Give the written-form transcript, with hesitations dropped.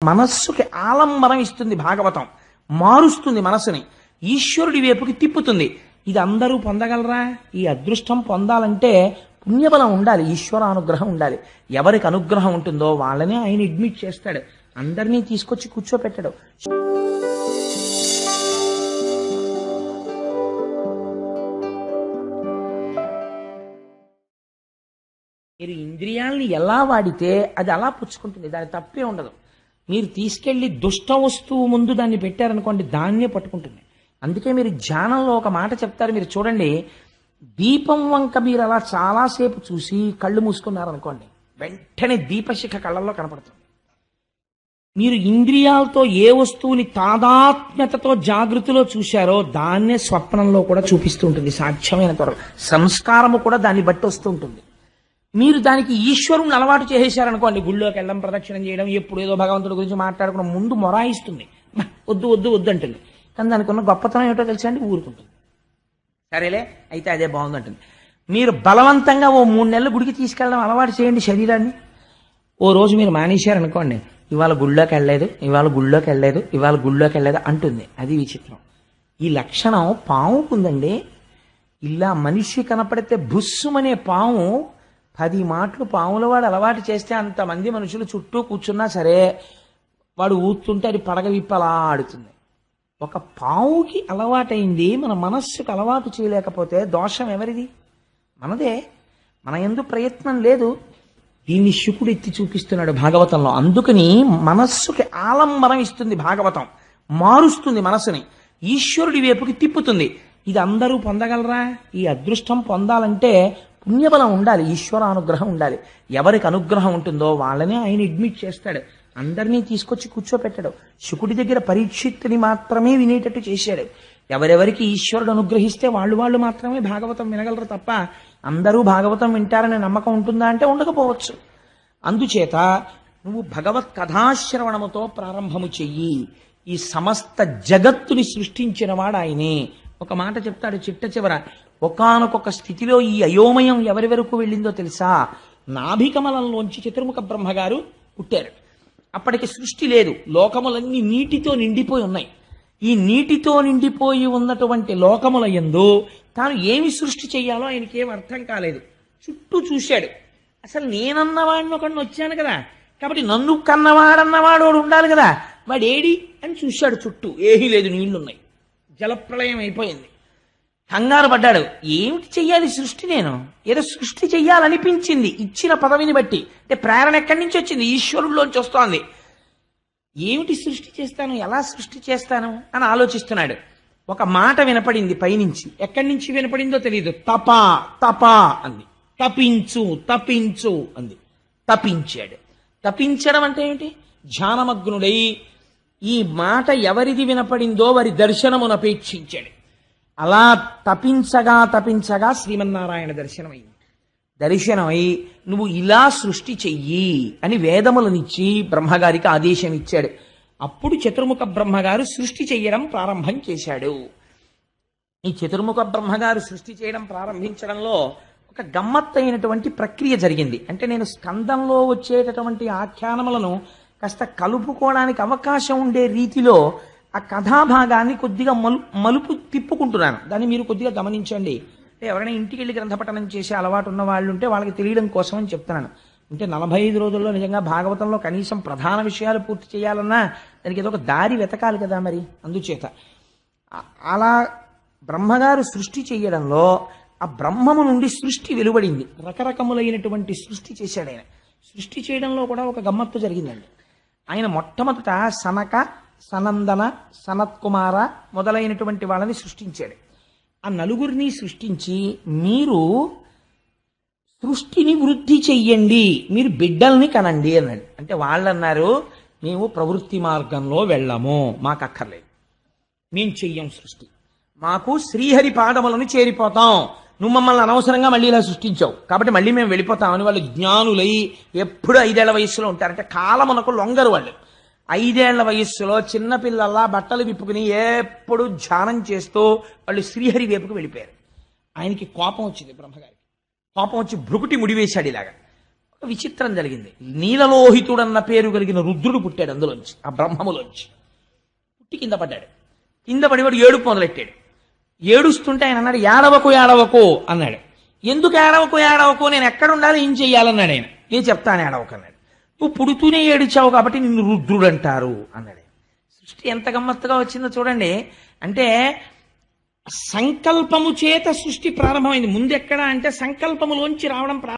మనస్సుకి ఆలంబనం ఇస్తుంది భాగవతం, మారుస్తుంది మనసుని, ఈశ్వరుడి వైపుకి తిప్పుతుంది. ఇది అందరూ పొందగలరా? ఈ అదృష్టం పొందాలంటే పుణ్యబలం ఉండాలి, ఈశ్వరానుగ్రహం ఉండాలి. ఎవరికి అనుగ్రహం ఉంటుందో వాళ్ళనే ఆయన అడ్మిట్ చేస్తాడు, అందరినీ తీసుకొచ్చి కూర్చోపెట్టాడు. మీరు ఇంద్రియాల్ని ఎలా వాడితే అది అలా పుచ్చుకుంటుంది, దాని తప్పే ఉండదు. మీరు తీసుకెళ్లి దుష్ట వస్తువు ముందు దాన్ని పెట్టారనుకోండి, దాన్నే పట్టుకుంటుంది. అందుకే మీరు ధ్యానంలో ఒక మాట చెప్తారు, మీరు చూడండి, దీపం వంక మీరు అలా చాలాసేపు చూసి కళ్ళు మూసుకున్నారనుకోండి, వెంటనే దీపశిఖ కళ్ళల్లో కనపడుతుంది. మీరు ఇంద్రియాలతో ఏ వస్తువుని తాదాత్మ్యతతో జాగృతిలో చూశారో దాన్నే స్వప్నంలో కూడా చూపిస్తూ ఉంటుంది సాధ్యమైన త్వరలో. సంస్కారము కూడా దాన్ని బట్టి వస్తూ ఉంటుంది. మీరు దానికి ఈశ్వరుని అలవాటు చేసేశారనుకోండి, గుళ్ళోకి వెళ్ళడం, ప్రదక్షిణం చేయడం, ఎప్పుడు ఏదో భగవంతుడి గురించి మాట్లాడుకున్న ముందు మొరాయిస్తుంది, వద్దు వద్దు వద్దు అంటుంది. కానీ దానికి ఉన్న గొప్పతనం ఏమిటో తెలుసా అండి, ఊరుకుంటుంది. సరేలే అయితే అదే బాగుందంటుంది. మీరు బలవంతంగా ఓ 3 నెలలు గుడికి తీసుకెళ్ళడం అలవాటు చేయండి శరీరాన్ని. ఓ రోజు మీరు మానేశారనుకోండి, ఇవాళ గుళ్ళోకి వెళ్ళలేదు, ఇవాళ గుళ్ళోకి వెళ్ళలేదు, ఇవాళ గుళ్ళోకి వెళ్ళలేదు అంటుంది. అది విచిత్రం. ఈ లక్షణం పాముకుందండి. ఇలా మనిషి కనపడితే బుస్సుమనే పాము 10 మాటలు పాముల వాడు అలవాటు చేస్తే అంతమంది మనుషులు చుట్టూ కూర్చున్నా సరే వాడు ఊతుంటే అది పడగ విప్పలా ఆడుతుంది. ఒక పావుకి అలవాటైంది మన మనస్సుకు అలవాటు చేయలేకపోతే దోషం ఎవరిది? మనదే. మన యందు ప్రయత్నం లేదు. దీన్ని శుకుడు ఎత్తి చూపిస్తున్నాడు భాగవతంలో. అందుకని మనస్సుకి ఆలంబనం ఇస్తుంది భాగవతం, మారుస్తుంది మనసుని, ఈశ్వరుడి వైపుకి తిప్పుతుంది. ఇది అందరూ పొందగలరా? ఈ అదృష్టం పొందాలంటే పుణ్యబలం ఉండాలి, ఈశ్వరానుగ్రహం ఉండాలి. ఎవరికి అనుగ్రహం ఉంటుందో వాళ్ళనే ఆయన అడ్మిట్ చేస్తాడు, అందరినీ తీసుకొచ్చి కూర్చోపెట్టాడు. శుకుడి దగ్గర పరీక్షిత్తుని మాత్రమే వినేటట్టు చేశాడు. ఎవరెవరికి ఈశ్వరుడు అనుగ్రహిస్తే వాళ్ళు మాత్రమే భాగవతం వినగలరు తప్ప అందరూ భాగవతం వింటారనే నమ్మకం ఉంటుందా అంటే ఉండకపోవచ్చు. అందుచేత నువ్వు భగవత్ కథాశ్రవణముతో ప్రారంభము చెయ్యి. ఈ సమస్త జగత్తుని సృష్టించిన వాడు ఆయనే. ఒక మాట చెప్తాడు చిట్ట చివర, ఒకానొక స్థితిలో ఈ అయోమయం ఎవరి వరకు వెళ్ళిందో తెలుసా? నాభికమలంలోంచి చతుర్ముఖ బ్రహ్మగారు పుట్టారు. అప్పటికి సృష్టి లేదు, లోకములన్నీ నీటితో నిండిపోయి ఉన్నాయి. ఈ నీటితో నిండిపోయి ఉన్నటువంటి లోకముల యందు తాను ఏమి సృష్టి చెయ్యాలో ఆయనకేం అర్థం కాలేదు. చుట్టూ చూశాడు, అసలు నేనన్నవాడిని ఒకడిని వచ్చాను కదా, కాబట్టి నన్ను కన్నవాడన్నవాడు ఉండాలి కదా, వాడేడి అని చూశాడు. చుట్టూ ఏమీ లేదు, నీళ్లున్నాయి, జలప్రళయం అయిపోయింది. కంగారు పడ్డాడు, ఏమిటి చెయ్యాలి సృష్టి? నేను ఏదో సృష్టి చెయ్యాలనిపించింది ఇచ్చిన పదవిని బట్టి. అంటే ప్రేరణ ఎక్కడి నుంచి వచ్చింది? ఈశ్వరుల్లోంచి వస్తోంది. ఏమిటి సృష్టి చేస్తాను, ఎలా సృష్టి చేస్తాను అని ఆలోచిస్తున్నాడు. ఒక మాట వినపడింది పైనుంచి. ఎక్కడి నుంచి వినపడిందో తెలియదు. తపా తపా అంది. తపించు తపించు అంది. తపించాడు. తపించడం అంటే ఏమిటి? ధ్యానమగ్నుడై ఈ మాట ఎవరిది వినపడిందో వారి దర్శనమునపేక్షించాడు. అలా తపించగా తపించగా శ్రీమన్నారాయణ దర్శనమైంది. దర్శనమై నువ్వు ఇలా సృష్టి చెయ్యి అని వేదములనిచ్చి బ్రహ్మగారికి ఆదేశం ఇచ్చాడు. అప్పుడు చతుర్ముఖ బ్రహ్మగారు సృష్టి చెయ్యడం ప్రారంభం చేశాడు. ఈ చతుర్ముఖ బ్రహ్మగారు సృష్టి చేయడం ప్రారంభించడంలో ఒక గమ్మత్తైనటువంటి ప్రక్రియ జరిగింది. అంటే నేను స్కందంలో వచ్చేటటువంటి ఆఖ్యానములను కాస్త కలుపుకోవడానికి అవకాశం ఉండే రీతిలో ఆ కథాభాగాన్ని కొద్దిగా మలుపు తిప్పుకుంటున్నాను. దాన్ని మీరు కొద్దిగా గమనించండి. అంటే ఎవరైనా ఇంటికి వెళ్ళి గ్రంథపఠనం చేసే అలవాటు ఉన్న వాళ్ళు ఉంటే వాళ్ళకి తెలియడం కోసం అని చెప్తున్నాను. అంటే 45 రోజుల్లో నిజంగా భాగవతంలో కనీసం ప్రధాన విషయాలు పూర్తి చేయాలన్నా దానికి ఏదో ఒక దారి వెతకాలి కదా మరి. అందుచేత అలా బ్రహ్మగారు సృష్టి చేయడంలో ఆ బ్రహ్మము నుండి సృష్టి వెలువడింది. రకరకములైనటువంటి సృష్టి చేశాడు ఆయన. సృష్టి చేయడంలో కూడా ఒక గమ్మత్తు జరిగిందండి. ఆయన మొట్టమొదట సనక, సనందన, సనత్కుమార మొదలైనటువంటి వాళ్ళని సృష్టించాడు. ఆ నలుగురిని సృష్టించి మీరు సృష్టిని వృద్ధి చెయ్యండి, మీరు బిడ్డల్ని కనండి అన్నాడు. అంటే వాళ్ళు అన్నారు, మేము ప్రవృత్తి మార్గంలో వెళ్ళము, మాకు అక్కర్లేదు, మేము చెయ్యం సృష్టి, మాకు శ్రీహరి పాదములను చేరిపోతాం, నువ్వు మమ్మల్ని అనవసరంగా మళ్ళీ ఇలా సృష్టించావు కాబట్టి మళ్ళీ మేము వెళ్ళిపోతామని వాళ్ళు జ్ఞానులై ఎప్పుడు 5 ఏళ్ల వయస్సులో ఉంటారంటే కాలమునకు లొంగరు. వాళ్ళు 5 ఏళ్ల వయస్సులో చిన్నపిల్లల్లా బట్టలు విప్పుకుని ఎప్పుడు ధ్యానం చేస్తూ వాళ్ళు శ్రీహరి వైపుకు వెళ్ళిపోయారు. ఆయనకి కోపం వచ్చింది. బ్రహ్మగారికి కోపం వచ్చి భృకుటి ముడివేశాడు ఇలాగా. ఒక విచిత్రం జరిగింది. నీలలోహితుడన్న పేరు కలిగిన రుద్రుడు పుట్టాడు అందులోంచి, ఆ బ్రహ్మములోంచి పుట్టి కింద పడ్డాడు. కింద పడివాడు ఏడుపు మొదలెట్టాడు. ఏడుస్తుంటే ఆయన అన్నాడు, ఏడవకు ఏడవకు అన్నాడు. ఎందుకు ఏడవకు ఏడవకు, నేను ఎక్కడ ఉండాలి, ఏం చెయ్యాలన్నాడు ఆయన. నేను చెప్తాను ఏడవకు అన్నాడు. నువ్వు పుడుతూనే ఏడిచావు కాబట్టి నిన్ను రుద్రుడు అంటారు అన్నాడు. సృష్టి ఎంత గమ్మత్తుగా వచ్చిందో చూడండి. అంటే సంకల్పము చేత సృష్టి ప్రారంభమైంది. ముందు ఎక్కడ అంటే సంకల్పములోంచి రావడం